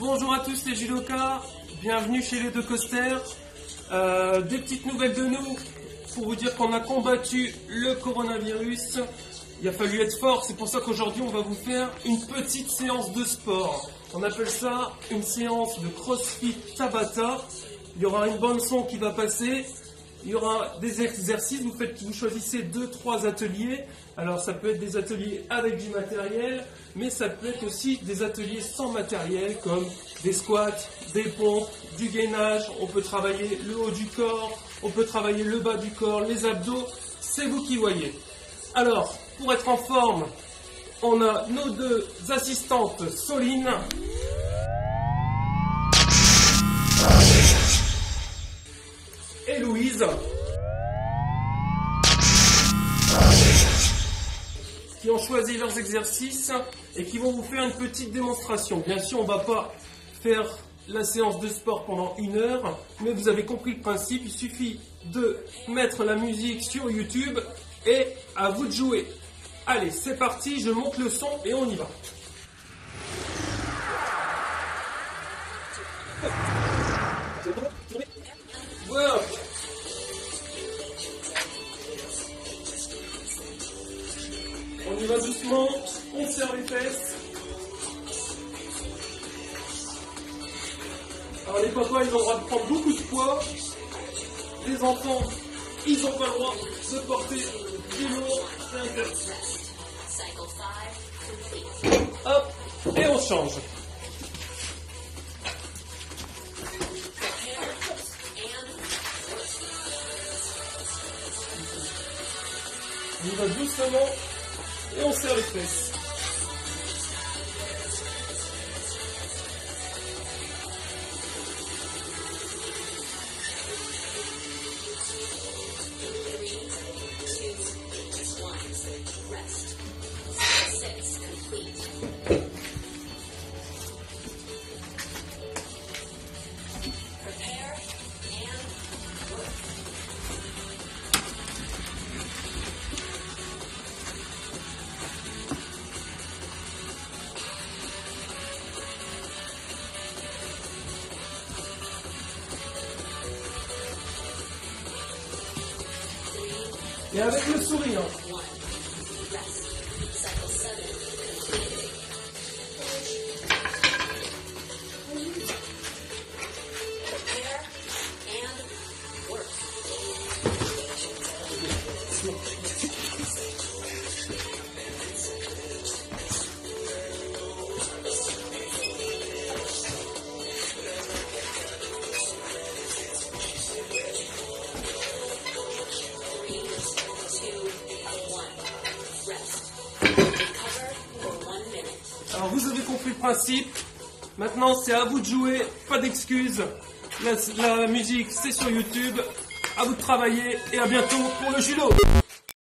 Bonjour à tous les judokas, bienvenue chez les deux Costers. Des petites nouvelles de nous pour vous dire qu'on a combattu le coronavirus. Il a fallu être fort, c'est pour ça qu'aujourd'hui on va vous faire une petite séance de sport. On appelle ça une séance de CrossFit Tabata. Il y aura une bande son qui va passer. Il y aura des exercices, vous choisissez 2-3 ateliers. Alors ça peut être des ateliers avec du matériel, mais ça peut être aussi des ateliers sans matériel, comme des squats, des pompes, du gainage. On peut travailler le haut du corps, on peut travailler le bas du corps, les abdos, c'est vous qui voyez. Alors, pour être en forme, on a nos deux assistantes Soline et Louise, qui ont choisi leurs exercices et qui vont vous faire une petite démonstration. Bien sûr, on ne va pas faire la séance de sport pendant 1 heure, mais vous avez compris le principe, il suffit de mettre la musique sur YouTube et à vous de jouer. Allez, c'est parti, je monte le son et on y va. Voilà. On y va doucement, on serre les fesses. Alors les papas, ils ont le droit de prendre beaucoup de poids. Les enfants, ils n'ont pas le droit de porter du lourd. Hop, et on change. On y va doucement et on serre les fesses. Et avec le sourire. Alors vous avez compris le principe, maintenant c'est à vous de jouer, pas d'excuses, la musique c'est sur YouTube, à vous de travailler et à bientôt pour le judo.